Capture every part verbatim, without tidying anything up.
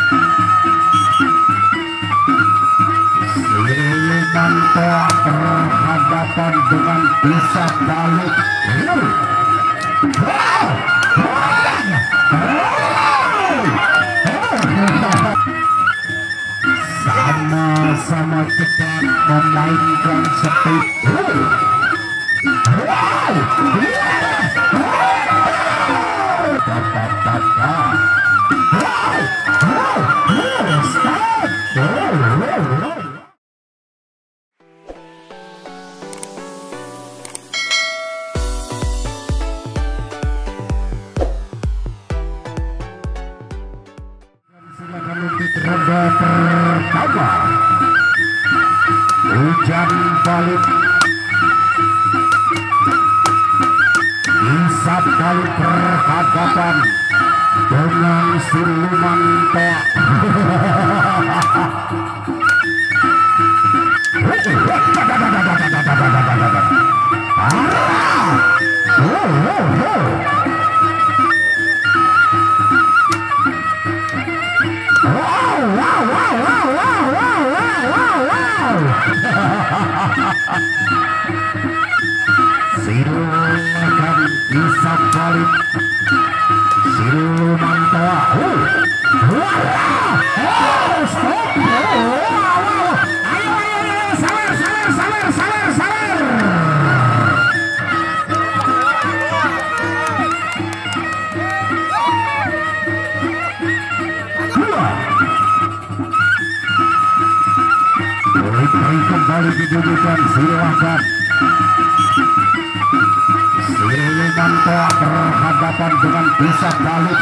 Mantok berhadapan dengan bisa balik. Sama-sama cepat memainkan speed. Ronde pertama, hujan balik, isap balik berhadapan dengan siluman toa. Siluman bisa balik, siluman toa. Ayo ayo sabar sabar sabar sabar sabar. Mulai kembali didudukkan, silakan. Siluman toa berhadapan dengan bisa balik.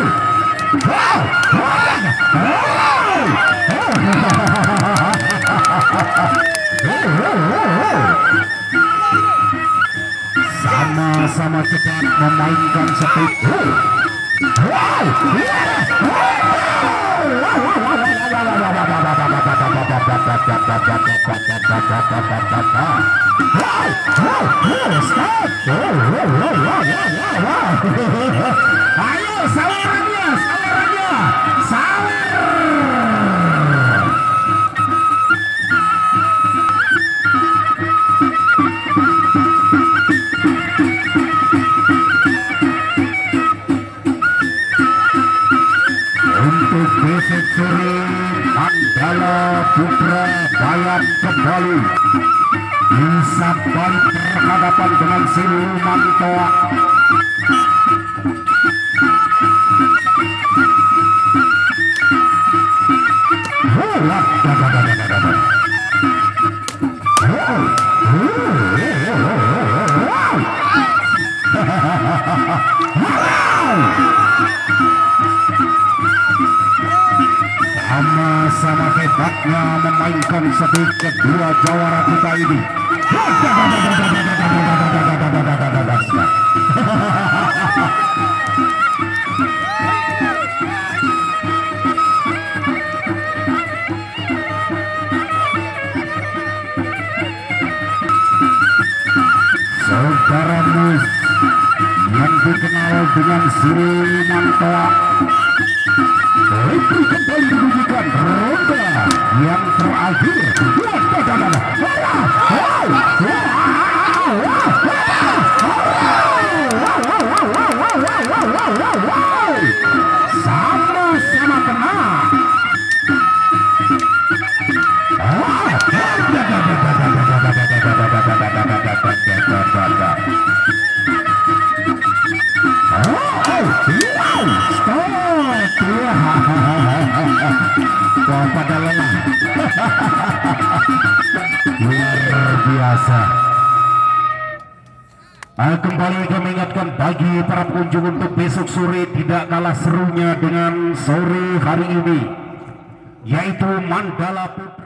Sama-sama cepat memainkan speed. Ayo sabarannya, sabarannya, sabar. Untuk besok sore Mandala Putra Bayat kembali bisa balik berhadapan dengan siluman toa. Sama-sama hebatnya memainkan speed kedua jawara kita ini. Saudara Mus yang dikenal dengan siluman toa, itu kembali dibunyikan ronde yang terakhir. Sama-sama tenang. Pada lelah. Luar biasa. Uh, kembali kami ingatkan bagi para pengunjung untuk besok sore tidak kalah serunya dengan sore hari ini, yaitu Mandala Putra.